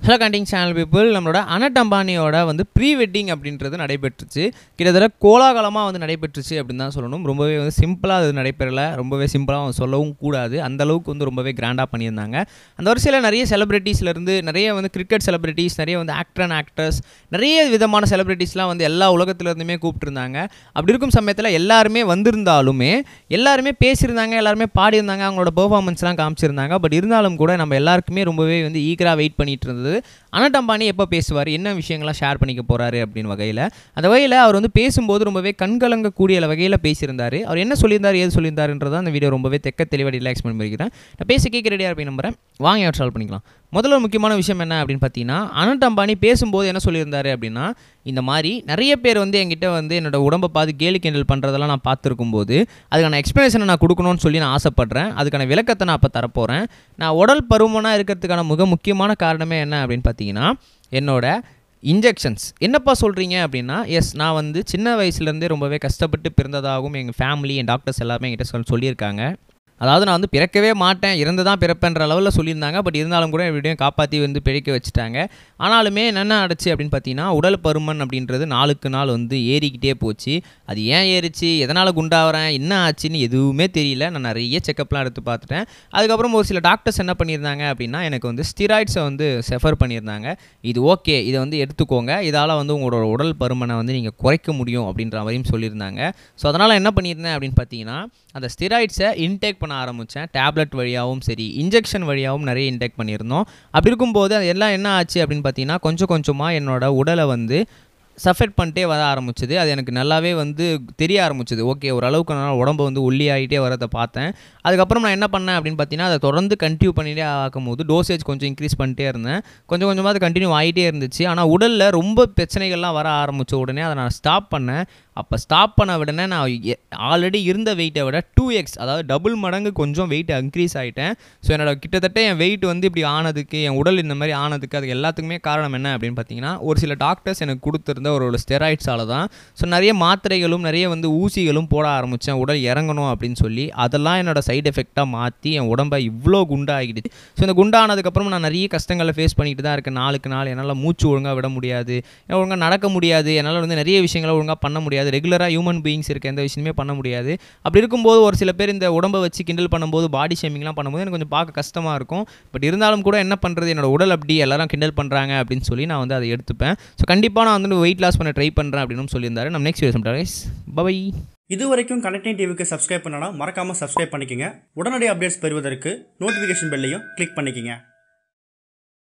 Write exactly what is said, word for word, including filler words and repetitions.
Hello கண்டிங் channel people, நம்மளோட அனட் அம்பானியோட வந்து pre wedding அப்படின்றது நடைபெற்றுச்சு. கிட்டத்தட்ட கோலாகலமாக வந்து நடைபெற்றுச்சு அப்படின்னு தான் சொல்லணும். ரொம்பவே வந்து சிம்பிளாக அது நடைபெறலை, ரொம்பவே சிம்பிளாக சொல்லவும் கூடாது. அந்தளவுக்கு வந்து ரொம்பவே கிராண்டாக பண்ணியிருந்தாங்க. அந்த வரிசையில் நிறைய செலிப்ரிட்டிஸ்லேருந்து நிறைய வந்து கிரிக்கெட் செலிப்ரிட்டிஸ், நிறைய வந்து ஆக்டர் அண்ட் ஆக்டர்ஸ், நிறைய விதமான செலிப்ரிட்டிஸ்லாம் வந்து எல்லா உலகத்துலேருந்துமே கூப்பிட்டுருந்தாங்க. அப்படி இருக்கும் சமயத்தில் எல்லாருமே வந்திருந்தாலுமே எல்லாருமே பேசியிருந்தாங்க, எல்லாருமே பாடியிருந்தாங்க, அவங்களோட பெர்ஃபார்மன்ஸ்லாம் காமிச்சிருந்தாங்க. பட் இருந்தாலும் கூட நம்ம எல்லாருக்குமே ரொம்பவே வந்து ஈகராக வெயிட் பண்ணிட்டு இருந்தது அனட் அம்பானி எப்போ பேசுவார், என்ன விஷயங்கள்லாம் ஷேர் பண்ணிக்க போகிறாரு அப்படின்னு வகையில். அந்த வகையில் அவர் வந்து பேசும்போது ரொம்பவே கண்கலங்கக்கூடிய வகையில் பேசியிருந்தார். அவர் என்ன சொல்லியிருந்தார், ஏது சொல்லியிருந்தாருன்றதான் அந்த வீடியோ ரொம்பவே தெக்க தெளிவாக ரிலாக்ஸ் பண்ணி முடிக்கிறேன். நான் பேச கேட்க ரெடியாக இருப்பேன் நம்புறேன். வாங்க அவர் சால்வ் பண்ணிக்கலாம். முதல்ல ஒரு முக்கியமான விஷயம் என்ன அப்படின்னு பார்த்தீங்கன்னா, அனட் அம்பானி பேசும்போது என்ன சொல்லியிருந்தாரு அப்படின்னா, இந்த மாதிரி நிறைய பேர் வந்து என்கிட்ட வந்து என்னோட உடம்பை பார்த்து கேலி கிண்டல் பண்ணுறதெல்லாம் நான் பார்த்துருக்கும் போது அதுக்கான எக்ஸ்ப்ளனேஷனை நான் கொடுக்கணும்னு சொல்லி நான் ஆசைப்பட்றேன். அதுக்கான விளக்கத்தை நான் அப்போ தரப்போகிறேன். நான் உடல் பருமனாக இருக்கிறதுக்கான மிக முக்கியமான காரணமே என்ன அப்படின்னு பார்த்தீங்கன்னா, என்னோட இன்ஜெக்ஷன்ஸ். என்னப்பா சொல்கிறீங்க அப்படின்னா, எஸ், நான் வந்து சின்ன வயசுலேருந்தே ரொம்பவே கஷ்டப்பட்டு பிறந்ததாகவும் எங்கள் ஃபேமிலி, என் டாக்டர்ஸ் எல்லாமே என்கிட்ட சொல் சொல்லியிருக்காங்க. அதாவது நான் வந்து பிறக்கவே மாட்டேன், இறந்து தான் பிறப்பேன்ற அளவில் சொல்லியிருந்தாங்க. பட் இருந்தாலும் கூட எப்படியும் காப்பாற்றி வந்து பிழைக்க வச்சுட்டாங்க. ஆனாலுமே என்ன ஆச்சு அப்படின்னு பார்த்தீங்கன்னா, உடல் பருமன் அப்படின்றது நாளுக்கு நாள் வந்து ஏறிக்கிட்டே போச்சு. அது ஏன் ஏறிச்சு, எதனால் குண்டாகிறேன், என்ன ஆச்சுன்னு எதுவுமே தெரியல. நான் நிறைய செக்கப்லாம் எடுத்து பார்த்துட்டேன். அதுக்கப்புறம் ஒரு சில டாக்டர்ஸ் என்ன பண்ணியிருந்தாங்க அப்படின்னா, எனக்கு வந்து ஸ்டிராய்ட்ஸை வந்து செஃபர் பண்ணியிருந்தாங்க. இது ஓகே, இதை வந்து எடுத்துக்கோங்க, இதால் வந்து உங்களோட உடல் பருமனை வந்து நீங்கள் குறைக்க முடியும் அப்படின்ற மாதிரியும் சொல்லியிருந்தாங்க. ஸோ அதனால் என்ன பண்ணியிருந்தேன் அப்படின்னு பார்த்தீங்கன்னா, அந்த ஸ்டிராய்ட்ஸை இன்டேக் பண்ண ஆரம்பித்தேன். டேப்லெட் வழியாகவும் சரி, இன்ஜெக்ஷன் வழியாகவும் நிறைய இன்டேக் பண்ணியிருந்தோம். அப்படி இருக்கும்போது அது எல்லாம் என்ன ஆச்சு அப்படின்னு பார்த்தீங்கன்னா, கொஞ்சம் கொஞ்சமாக என்னோடய உடலை வந்து சஃபெக்ட் பண்ணிட்டே வர ஆரம்பிச்சது. அது எனக்கு நல்லாவே வந்து தெரிய ஆரம்பிச்சது. ஓகே, ஓரளவுக்கு நான் உடம்பு வந்து ஒல்லியாகிட்டே வரதை பார்த்தேன். அதுக்கப்புறம் நான் என்ன பண்ணேன் அப்படின்னு பார்த்தீங்கன்னா, அதை தொடர்ந்து கண்டினியூ பண்ணிகிட்டே ஆகும்போது டோசேஜ் கொஞ்சம் இன்க்ரீஸ் பண்ணிட்டே இருந்தேன். கொஞ்சம் கொஞ்சமாக அது கண்டினியூ ஆகிட்டே இருந்துச்சு. ஆனால் உடலில் ரொம்ப பிரச்சனைகள்லாம் வர ஆரம்பித்த உடனே அதை நான் ஸ்டாப் பண்ணேன். அப்போ ஸ்டாப் பண்ண உடனே நான் ஆல்ரெடி இருந்த வெயிட்டை விட டூ எக்ஸ் அதாவது டபுள் மடங்கு கொஞ்சம் வெயிட் இன்க்ரீஸ் ஆகிட்டேன். ஸோ என்னோட கிட்டத்தட்ட என் வெயிட் வந்து இப்படி ஆனதுக்கு, என் உடல் இந்த மாதிரி ஆனதுக்கு அது எல்லாத்துக்குமே காரணம் என்ன அப்படின்னு பார்த்தீங்கன்னா, ஒரு சில டாக்டர்ஸ் எனக்கு கொடுத்துருந்த ஒரு ஸ்டெராய்ட்ஸால் தான். ஸோ நிறைய மாத்திரைகளும் நிறைய வந்து ஊசிகளும் போட ஆரம்பித்தேன், உடல் இறங்கணும் அப்படின்னு சொல்லி. அதெல்லாம் என்னோட சைடு எஃபெக்டாக மாற்றி என் உடம்பை இவ்வளோ குண்டாகிடுச்சு. ஸோ இந்த குண்டானதுக்கப்புறம் நான் நிறைய கஷ்டங்களை ஃபேஸ் பண்ணிட்டு தான் இருக்கேன். நாளுக்கு நாள் என்னால் மூச்சு ஒழுங்காக விட முடியாது, ஒழுங்காக நடக்க முடியாது, என்னால் வந்து நிறைய விஷயங்களை ஒழுங்காக பண்ண முடியாது. ரெகுலராக ஹியூமன் பீயிங்ஸ் இருக்க எந்த விஷயமே பண்ண முடியாது. அப்படி இருக்கும்போது ஒரு சில பேர் இந்த உடம்பை வச்சு கிண்டல் பண்ணும்போது, பாடி ஷேமிங்லாம் பண்ணும்போது எனக்கு கொஞ்சம் பார்க்க கஷ்டமாக இருக்கும். பட் இருந்தாலும் கூட என்ன பண்ணுறது, என்னோட உடல் அப்படி எல்லாரும் கிண்டல் பண்ணுறாங்க அப்படின்னு சொல்லி நான் வந்து அதை எடுத்துப்பேன். ஸோ கண்டிப்பாக நான் வந்து வெயிட் லாஸ் பண்ண ட்ரை பண்ணுறேன் அப்படின்னு சொல்லியிருந்தாரு. நம்ம நெக்ஸ்ட் வீடியோ சம்டைம்ஸ் பை. இது வரைக்கும் கனெக்டிங் டிவிக்கு சப்ஸ்கிரைப் பண்ணனா மறக்காமல் சப்ஸ்கிரைப் பண்ணிக்கங்க. உடனடி அப்டேட்ஸ் பெறுவதற்கு நோட்டிஃபிகேஷன் பெல்லையும் கிளிக் பண்ணிக்கங்க.